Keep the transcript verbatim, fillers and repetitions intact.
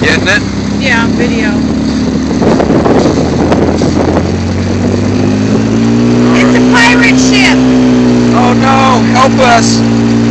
Getting it? Yeah, video. It's a pirate ship! Oh no! Help us!